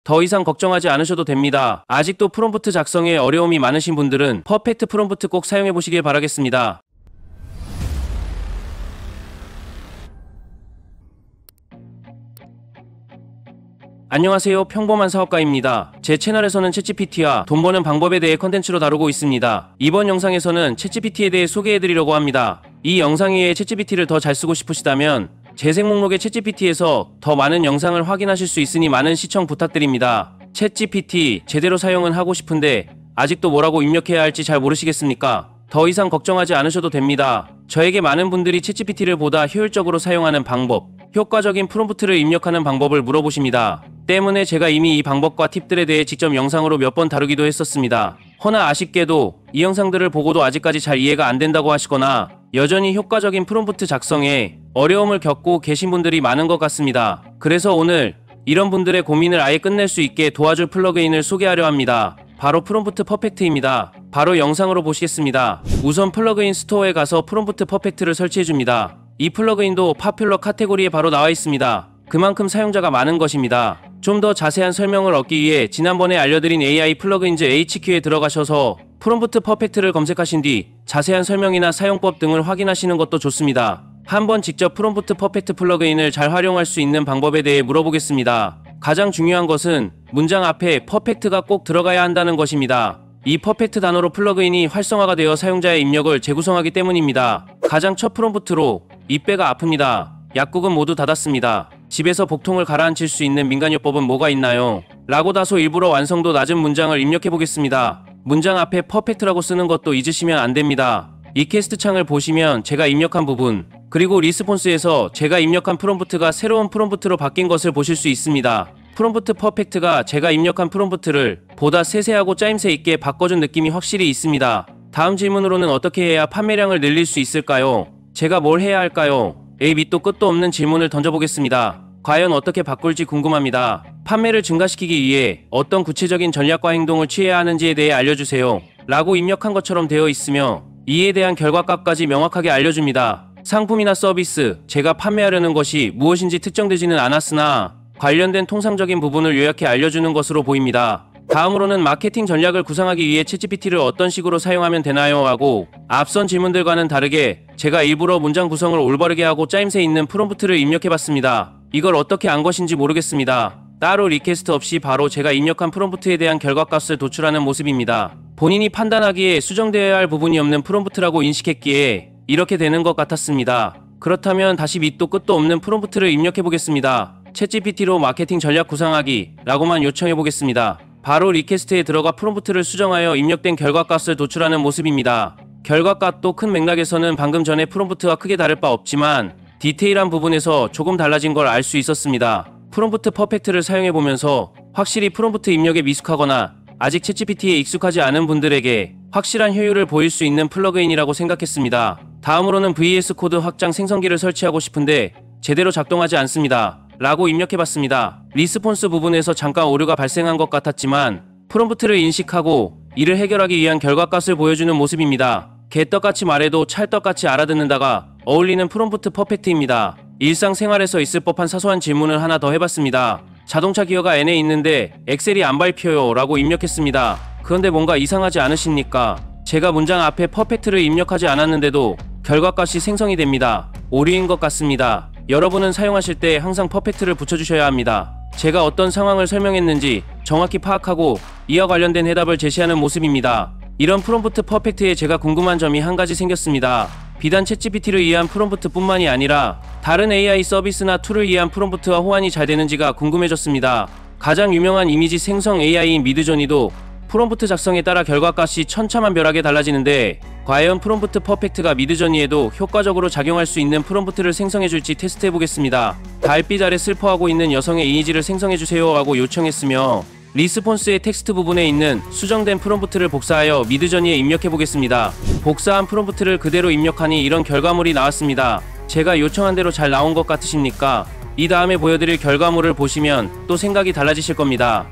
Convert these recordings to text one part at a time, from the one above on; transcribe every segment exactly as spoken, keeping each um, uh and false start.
더 이상 걱정하지 않으셔도 됩니다. 아직도 프롬프트 작성에 어려움이 많으신 분들은 퍼펙트 프롬프트 꼭 사용해 보시길 바라겠습니다. 안녕하세요. 평범한 사업가입니다. 제 채널에서는 챗지피티와 돈 버는 방법에 대해 컨텐츠로 다루고 있습니다. 이번 영상에서는 챗지피티에 대해 소개해드리려고 합니다. 이 영상 외에 챗지피티를 더 잘 쓰고 싶으시다면 재생 목록의 챗지피티에서 더 많은 영상을 확인하실 수 있으니 많은 시청 부탁드립니다. 챗지피티 제대로 사용은 하고 싶은데 아직도 뭐라고 입력해야 할지 잘 모르시겠습니까? 더 이상 걱정하지 않으셔도 됩니다. 저에게 많은 분들이 챗지피티를 보다 효율적으로 사용하는 방법, 효과적인 프롬프트를 입력하는 방법을 물어보십니다. 때문에 제가 이미 이 방법과 팁들에 대해 직접 영상으로 몇 번 다루기도 했었습니다. 허나 아쉽게도 이 영상들을 보고도 아직까지 잘 이해가 안 된다고 하시거나 여전히 효과적인 프롬프트 작성에 어려움을 겪고 계신 분들이 많은 것 같습니다. 그래서 오늘 이런 분들의 고민을 아예 끝낼 수 있게 도와줄 플러그인을 소개하려 합니다. 바로 프롬프트 퍼펙트입니다. 바로 영상으로 보시겠습니다. 우선 플러그인 스토어에 가서 프롬프트 퍼펙트를 설치해줍니다. 이 플러그인도 파퓰러 카테고리에 바로 나와 있습니다. 그만큼 사용자가 많은 것입니다. 좀 더 자세한 설명을 얻기 위해 지난번에 알려드린 에이아이 플러그인즈 에이치큐에 들어가셔서 프롬프트 퍼펙트를 검색하신 뒤 자세한 설명이나 사용법 등을 확인하시는 것도 좋습니다. 한번 직접 프롬프트 퍼펙트 플러그인을 잘 활용할 수 있는 방법에 대해 물어보겠습니다. 가장 중요한 것은 문장 앞에 퍼펙트가 꼭 들어가야 한다는 것입니다. 이 퍼펙트 단어로 플러그인이 활성화가 되어 사용자의 입력을 재구성하기 때문입니다. 가장 첫 프롬프트로 이 배가 아픕니다. 약국은 모두 닫았습니다. 집에서 복통을 가라앉힐 수 있는 민간요법은 뭐가 있나요? 라고 다소 일부러 완성도 낮은 문장을 입력해 보겠습니다. 문장 앞에 퍼펙트라고 쓰는 것도 잊으시면 안 됩니다. 이 캐스트 창을 보시면 제가 입력한 부분, 그리고 리스폰스에서 제가 입력한 프롬프트가 새로운 프롬프트로 바뀐 것을 보실 수 있습니다. 프롬프트 퍼펙트가 제가 입력한 프롬프트를 보다 세세하고 짜임새 있게 바꿔준 느낌이 확실히 있습니다. 다음 질문으로는 어떻게 해야 판매량을 늘릴 수 있을까요? 제가 뭘 해야 할까요? A 밑도 끝도 없는 질문을 던져보겠습니다. 과연 어떻게 바꿀지 궁금합니다. 판매를 증가시키기 위해 어떤 구체적인 전략과 행동을 취해야 하는지에 대해 알려주세요. 라고 입력한 것처럼 되어 있으며 이에 대한 결과값까지 명확하게 알려줍니다. 상품이나 서비스, 제가 판매하려는 것이 무엇인지 특정되지는 않았으나 관련된 통상적인 부분을 요약해 알려주는 것으로 보입니다. 다음으로는 마케팅 전략을 구상하기 위해 챗지피티를 어떤 식으로 사용하면 되나요? 하고 앞선 질문들과는 다르게 제가 일부러 문장 구성을 올바르게 하고 짜임새 있는 프롬프트를 입력해봤습니다. 이걸 어떻게 안 것인지 모르겠습니다. 따로 리퀘스트 없이 바로 제가 입력한 프롬프트에 대한 결과값을 도출하는 모습입니다. 본인이 판단하기에 수정되어야 할 부분이 없는 프롬프트라고 인식했기에 이렇게 되는 것 같았습니다. 그렇다면 다시 밑도 끝도 없는 프롬프트를 입력해보겠습니다. 챗지피티로 마케팅 전략 구상하기 라고만 요청해보겠습니다. 바로 리퀘스트에 들어가 프롬프트를 수정하여 입력된 결과값을 도출하는 모습입니다. 결과값도 큰 맥락에서는 방금 전에 프롬프트와 크게 다를 바 없지만 디테일한 부분에서 조금 달라진 걸 알 수 있었습니다. 프롬프트 퍼펙트를 사용해보면서 확실히 프롬프트 입력에 미숙하거나 아직 챗지피티에 익숙하지 않은 분들에게 확실한 효율을 보일 수 있는 플러그인이라고 생각했습니다. 다음으로는 브이에스 코드 확장 생성기를 설치하고 싶은데 제대로 작동하지 않습니다. 라고 입력해봤습니다. 리스폰스 부분에서 잠깐 오류가 발생한 것 같았지만 프롬프트를 인식하고 이를 해결하기 위한 결과값을 보여주는 모습입니다. 개떡같이 말해도 찰떡같이 알아듣는다가 어울리는 프롬프트 퍼펙트입니다. 일상생활에서 있을 법한 사소한 질문을 하나 더 해봤습니다. 자동차 기어가 N에 있는데 엑셀이 안 밟혀요 라고 입력했습니다. 그런데 뭔가 이상하지 않으십니까? 제가 문장 앞에 퍼펙트를 입력하지 않았는데도 결과값이 생성이 됩니다. 오류인 것 같습니다. 여러분은 사용하실 때 항상 퍼펙트를 붙여주셔야 합니다. 제가 어떤 상황을 설명했는지 정확히 파악하고 이와 관련된 해답을 제시하는 모습입니다. 이런 프롬프트 퍼펙트에 제가 궁금한 점이 한 가지 생겼습니다. 비단 챗지피티를 이해한 프롬프트 뿐만이 아니라 다른 에이아이 서비스나 툴을 이해한 프롬프트와 호환이 잘 되는지가 궁금해졌습니다. 가장 유명한 이미지 생성 에이아이인 미드저니도 프롬프트 작성에 따라 결과값이 천차만별하게 달라지는데 과연 프롬프트 퍼펙트가 미드저니에도 효과적으로 작용할 수 있는 프롬프트를 생성해줄지 테스트해보겠습니다. 달빛 아래 슬퍼하고 있는 여성의 이미지를 생성해주세요 하고 요청했으며 리스폰스의 텍스트 부분에 있는 수정된 프롬프트를 복사하여 미드저니에 입력해보겠습니다. 복사한 프롬프트를 그대로 입력하니 이런 결과물이 나왔습니다. 제가 요청한 대로 잘 나온 것 같으십니까? 이 다음에 보여드릴 결과물을 보시면 또 생각이 달라지실 겁니다.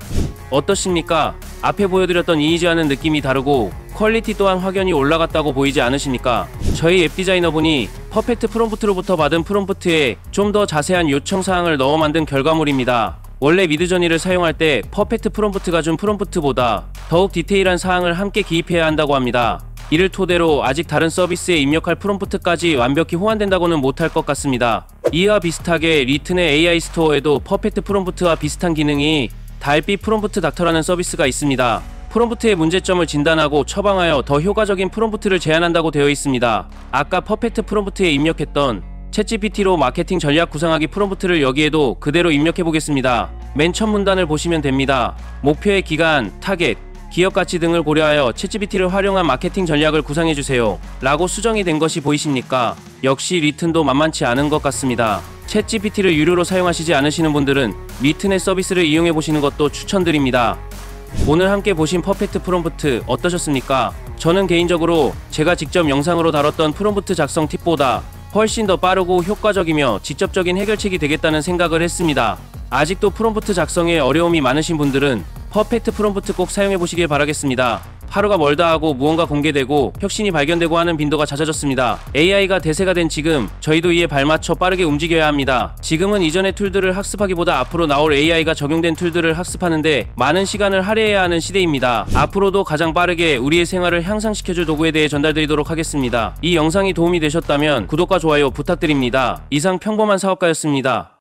어떠십니까? 앞에 보여드렸던 이미지와는 느낌이 다르고 퀄리티 또한 확연히 올라갔다고 보이지 않으십니까? 저희 앱 디자이너분이 퍼펙트 프롬프트로부터 받은 프롬프트에 좀 더 자세한 요청사항을 넣어 만든 결과물입니다. 원래 미드저니를 사용할 때 퍼펙트 프롬프트가 준 프롬프트보다 더욱 디테일한 사항을 함께 기입해야 한다고 합니다. 이를 토대로 아직 다른 서비스에 입력할 프롬프트까지 완벽히 호환된다고는 못할 것 같습니다. 이와 비슷하게 리튼의 에이아이 스토어에도 퍼펙트 프롬프트와 비슷한 기능이 달빛 프롬프트 닥터라는 서비스가 있습니다. 프롬프트의 문제점을 진단하고 처방하여 더 효과적인 프롬프트를 제안한다고 되어 있습니다. 아까 퍼펙트 프롬프트에 입력했던 챗지피티로 마케팅 전략 구상하기 프롬프트를 여기에도 그대로 입력해 보겠습니다. 맨 첫 문단을 보시면 됩니다. 목표의 기간, 타겟, 기업 가치 등을 고려하여 챗지피티를 활용한 마케팅 전략을 구상해주세요 라고 수정이 된 것이 보이십니까? 역시 리튼도 만만치 않은 것 같습니다. 챗지피티를 유료로 사용하시지 않으시는 분들은 리튼의 서비스를 이용해 보시는 것도 추천드립니다. 오늘 함께 보신 퍼펙트 프롬프트 어떠셨습니까? 저는 개인적으로 제가 직접 영상으로 다뤘던 프롬프트 작성 팁보다 훨씬 더 빠르고 효과적이며 직접적인 해결책이 되겠다는 생각을 했습니다. 아직도 프롬프트 작성에 어려움이 많으신 분들은 퍼펙트 프롬프트 꼭 사용해 보시길 바라겠습니다. 하루가 멀다 하고 무언가 공개되고 혁신이 발견되고 하는 빈도가 잦아졌습니다. 에이아이가 대세가 된 지금 저희도 이에 발맞춰 빠르게 움직여야 합니다. 지금은 이전의 툴들을 학습하기보다 앞으로 나올 에이아이가 적용된 툴들을 학습하는데 많은 시간을 할애해야 하는 시대입니다. 앞으로도 가장 빠르게 우리의 생활을 향상시켜줄 도구에 대해 전달드리도록 하겠습니다. 이 영상이 도움이 되셨다면 구독과 좋아요 부탁드립니다. 이상 평범한 사업가였습니다.